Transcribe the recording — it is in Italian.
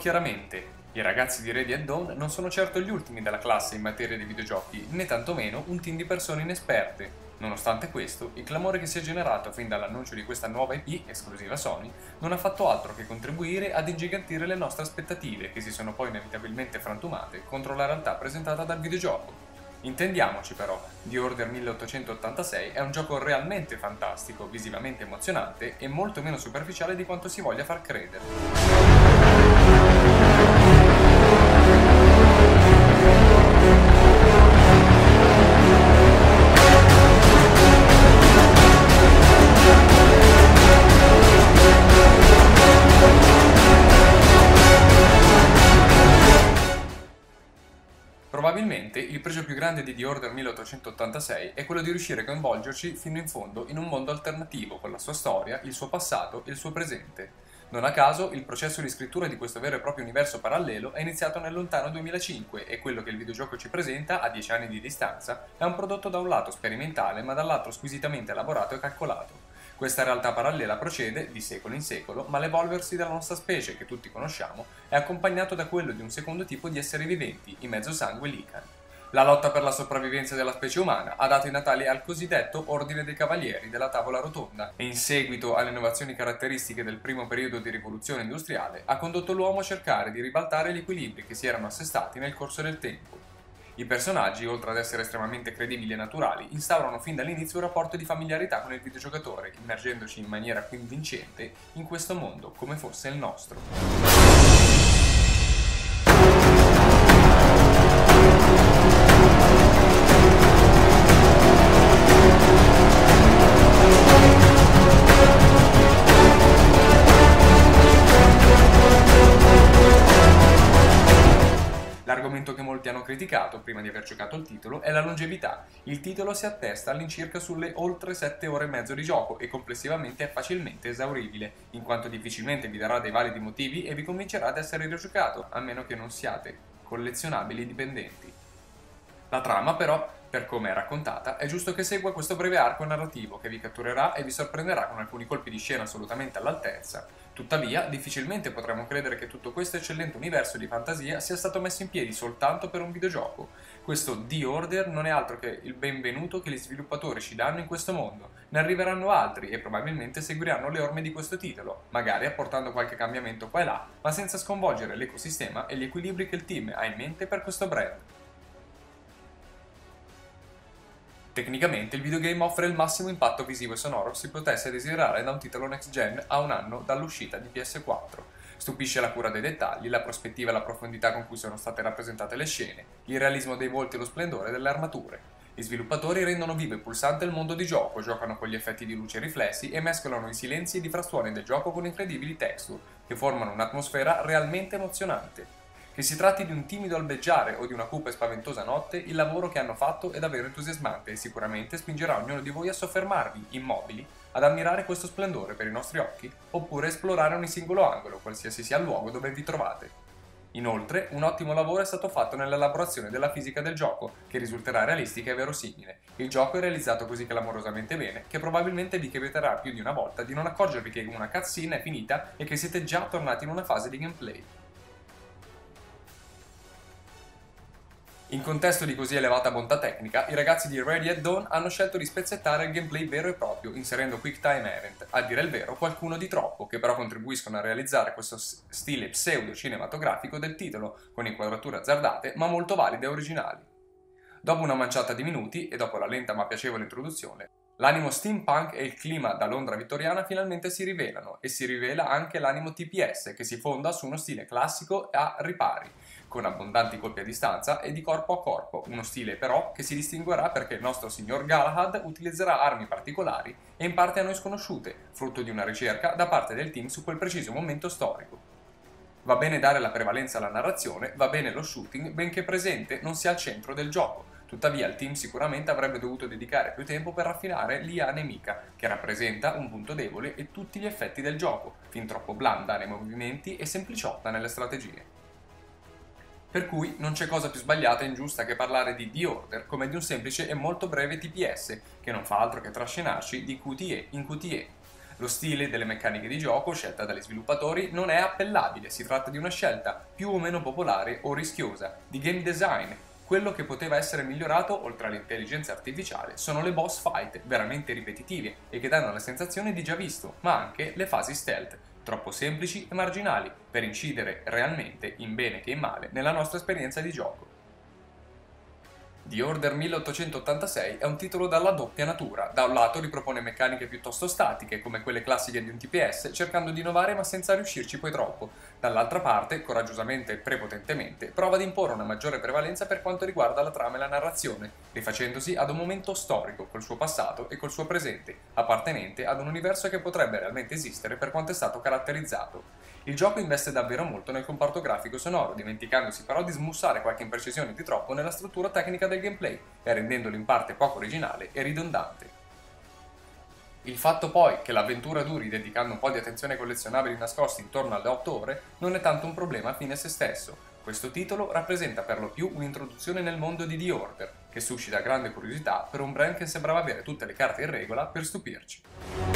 chiaramente, i ragazzi di Ready at Dawn non sono certo gli ultimi della classe in materia di videogiochi, né tantomeno un team di persone inesperte. Nonostante questo, il clamore che si è generato fin dall'annuncio di questa nuova IP, esclusiva Sony, non ha fatto altro che contribuire ad ingigantire le nostre aspettative, che si sono poi inevitabilmente frantumate contro la realtà presentata dal videogioco. Intendiamoci però, The Order 1886 è un gioco realmente fantastico, visivamente emozionante e molto meno superficiale di quanto si voglia far credere. Probabilmente il pregio più grande di The Order 1886 è quello di riuscire a coinvolgerci fino in fondo in un mondo alternativo con la sua storia, il suo passato e il suo presente. Non a caso, il processo di scrittura di questo vero e proprio universo parallelo è iniziato nel lontano 2005 e quello che il videogioco ci presenta, a 10 anni di distanza, è un prodotto da un lato sperimentale ma dall'altro squisitamente elaborato e calcolato. Questa realtà parallela procede, di secolo in secolo, ma l'evolversi della nostra specie, che tutti conosciamo, è accompagnato da quello di un secondo tipo di esseri viventi, i mezzosangue Lycan. La lotta per la sopravvivenza della specie umana ha dato i natali al cosiddetto Ordine dei Cavalieri della Tavola Rotonda e in seguito alle innovazioni caratteristiche del primo periodo di rivoluzione industriale ha condotto l'uomo a cercare di ribaltare gli equilibri che si erano assestati nel corso del tempo. I personaggi, oltre ad essere estremamente credibili e naturali, instaurano fin dall'inizio un rapporto di familiarità con il videogiocatore, immergendoci in maniera convincente in questo mondo come fosse il nostro. L'argomento che molti hanno criticato prima di aver giocato il titolo è la longevità. Il titolo si attesta all'incirca sulle oltre 7 ore e mezzo di gioco e complessivamente è facilmente esauribile, in quanto difficilmente vi darà dei validi motivi e vi convincerà ad essere rigiocato, a meno che non siate collezionabili dipendenti. La trama però, per come è raccontata, è giusto che segua questo breve arco narrativo che vi catturerà e vi sorprenderà con alcuni colpi di scena assolutamente all'altezza. Tuttavia, difficilmente potremo credere che tutto questo eccellente universo di fantasia sia stato messo in piedi soltanto per un videogioco. Questo The Order non è altro che il benvenuto che gli sviluppatori ci danno in questo mondo. Ne arriveranno altri e probabilmente seguiranno le orme di questo titolo, magari apportando qualche cambiamento qua e là, ma senza sconvolgere l'ecosistema e gli equilibri che il team ha in mente per questo brand. Tecnicamente il videogame offre il massimo impatto visivo e sonoro che si potesse desiderare da un titolo next gen a un anno dall'uscita di PS4. Stupisce la cura dei dettagli, la prospettiva e la profondità con cui sono state rappresentate le scene, il realismo dei volti e lo splendore delle armature. Gli sviluppatori rendono vivo e pulsante il mondo di gioco, giocano con gli effetti di luce e riflessi e mescolano i silenzi ed i frastuoni del gioco con incredibili texture, che formano un'atmosfera realmente emozionante. Che si tratti di un timido albeggiare o di una cupa e spaventosa notte, il lavoro che hanno fatto è davvero entusiasmante e sicuramente spingerà ognuno di voi a soffermarvi, immobili, ad ammirare questo splendore per i nostri occhi, oppure esplorare ogni singolo angolo, qualsiasi sia il luogo dove vi trovate. Inoltre, un ottimo lavoro è stato fatto nell'elaborazione della fisica del gioco, che risulterà realistica e verosimile. Il gioco è realizzato così clamorosamente bene, che probabilmente vi capiterà più di una volta di non accorgervi che una cutscene è finita e che siete già tornati in una fase di gameplay. In contesto di così elevata bontà tecnica, i ragazzi di Ready at Dawn hanno scelto di spezzettare il gameplay vero e proprio, inserendo quick time event, a dire il vero qualcuno di troppo, che però contribuiscono a realizzare questo stile pseudo-cinematografico del titolo, con inquadrature azzardate ma molto valide e originali. Dopo una manciata di minuti, e dopo la lenta ma piacevole introduzione, l'animo steampunk e il clima da Londra vittoriana finalmente si rivelano, e si rivela anche l'animo TPS, che si fonda su uno stile classico a ripari, con abbondanti colpi a distanza e di corpo a corpo, uno stile però che si distinguerà perché il nostro signor Galahad utilizzerà armi particolari e in parte a noi sconosciute, frutto di una ricerca da parte del team su quel preciso momento storico. Va bene dare la prevalenza alla narrazione, va bene lo shooting, benché presente non sia al centro del gioco. Tuttavia il team sicuramente avrebbe dovuto dedicare più tempo per raffinare l'IA nemica, che rappresenta un punto debole e tutti gli effetti del gioco, fin troppo blanda nei movimenti e sempliciotta nelle strategie. Per cui non c'è cosa più sbagliata e ingiusta che parlare di The Order come di un semplice e molto breve TPS, che non fa altro che trascinarci di QTE in QTE. Lo stile delle meccaniche di gioco scelta dagli sviluppatori non è appellabile, si tratta di una scelta più o meno popolare o rischiosa, di game design. Quello che poteva essere migliorato, oltre all'intelligenza artificiale, sono le boss fight, veramente ripetitive e che danno la sensazione di già visto, ma anche le fasi stealth, troppo semplici e marginali per incidere realmente, in bene che in male, nella nostra esperienza di gioco. The Order 1886 è un titolo dalla doppia natura. Da un lato ripropone meccaniche piuttosto statiche, come quelle classiche di un TPS, cercando di innovare ma senza riuscirci poi troppo. Dall'altra parte, coraggiosamente e prepotentemente, prova ad imporre una maggiore prevalenza per quanto riguarda la trama e la narrazione, rifacendosi ad un momento storico, col suo passato e col suo presente, appartenente ad un universo che potrebbe realmente esistere per quanto è stato caratterizzato. Il gioco investe davvero molto nel comparto grafico sonoro, dimenticandosi però di smussare qualche imprecisione di troppo nella struttura tecnica del gameplay e rendendolo in parte poco originale e ridondante. Il fatto poi che l'avventura duri dedicando un po' di attenzione ai collezionabili nascosti intorno alle 8 ore non è tanto un problema fine a se stesso. Questo titolo rappresenta per lo più un'introduzione nel mondo di The Order, che suscita grande curiosità per un brand che sembrava avere tutte le carte in regola per stupirci.